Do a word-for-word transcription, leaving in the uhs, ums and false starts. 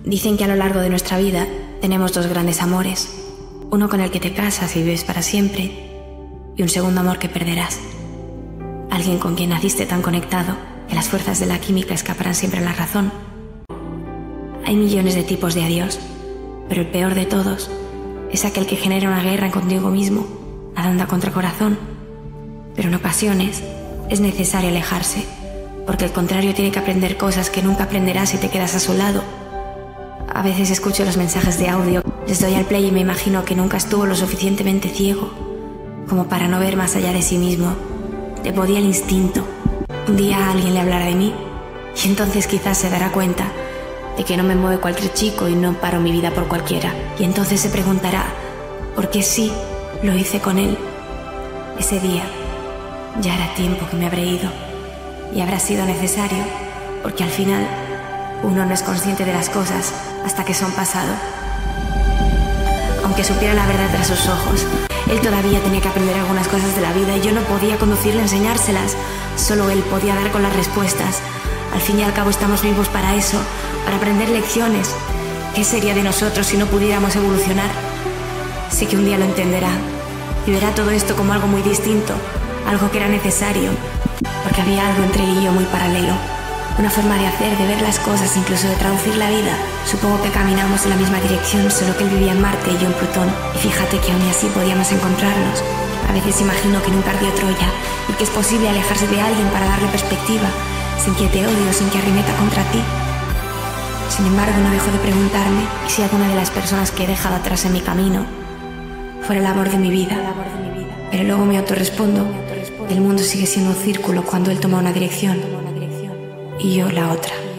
Dicen que a lo largo de nuestra vida tenemos dos grandes amores, uno con el que te casas y vives para siempre, y un segundo amor que perderás. Alguien con quien naciste tan conectado que las fuerzas de la química escaparán siempre a la razón. Hay millones de tipos de adiós, pero el peor de todos es aquel que genera una guerra contigo mismo, nadando a contracorazón. Pero en ocasiones es necesario alejarse, porque el contrario tiene que aprender cosas que nunca aprenderás si te quedas a su lado. A veces escucho los mensajes de audio, les doy al play y me imagino que nunca estuvo lo suficientemente ciego como para no ver más allá de sí mismo. Le podía el instinto. Un día alguien le hablará de mí y entonces quizás se dará cuenta de que no me mueve cualquier chico y no paro mi vida por cualquiera. Y entonces se preguntará por qué sí lo hice con él. Ese día ya era tiempo que me habré ido y habrá sido necesario, porque al final uno no es consciente de las cosas hasta que son pasado. Aunque supiera la verdad tras sus ojos, él todavía tenía que aprender algunas cosas de la vida y yo no podía conducirle a enseñárselas. Solo él podía dar con las respuestas. Al fin y al cabo estamos vivos para eso, para aprender lecciones. ¿Qué sería de nosotros si no pudiéramos evolucionar? Sé que un día lo entenderá y verá todo esto como algo muy distinto, algo que era necesario, porque había algo entre él y yo muy paralelo. Una forma de hacer, de ver las cosas, incluso de traducir la vida. Supongo que caminamos en la misma dirección, solo que él vivía en Marte y yo en Plutón. Y fíjate que aún así podíamos encontrarnos. A veces imagino que nunca ardió Troya y que es posible alejarse de alguien para darle perspectiva, sin que te odie o sin que arremeta contra ti. Sin embargo, no dejo de preguntarme si alguna de las personas que he dejado atrás en mi camino fuera el amor de mi vida. Pero luego me autorrespondo: el mundo sigue siendo un círculo cuando él toma una dirección y yo la otra.